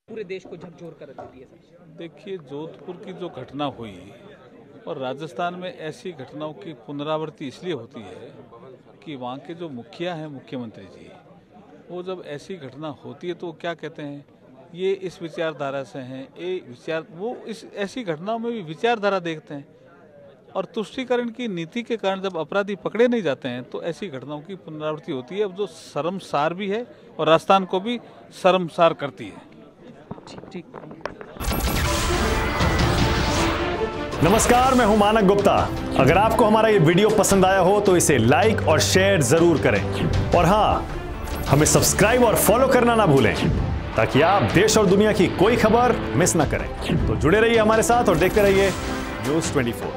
पूरे देश को झकझोर कर देती है सर। देखिए, जोधपुर की जो घटना हुई और राजस्थान में ऐसी घटनाओं की पुनरावृत्ति इसलिए होती है कि वहाँ के जो मुखिया हैं, मुख्यमंत्री जी, वो जब ऐसी घटना होती है तो क्या कहते हैं, ये इस विचारधारा से हैं, वो इस ऐसी घटनाओं में भी विचारधारा देखते हैं और तुष्टीकरण की नीति के कारण जब अपराधी पकड़े नहीं जाते हैं तो ऐसी घटनाओं की पुनरावृत्ति होती है, जो शर्मसार भी है और राजस्थान को भी शर्मसार करती है। ठीक। नमस्कार, मैं हूं मानक गुप्ता। अगर आपको हमारा ये वीडियो पसंद आया हो तो इसे लाइक और शेयर जरूर करें और हां, हमें सब्सक्राइब और फॉलो करना ना भूलें ताकि आप देश और दुनिया की कोई खबर मिस ना करें। तो जुड़े रहिए हमारे साथ और देखते रहिए न्यूज़ 24।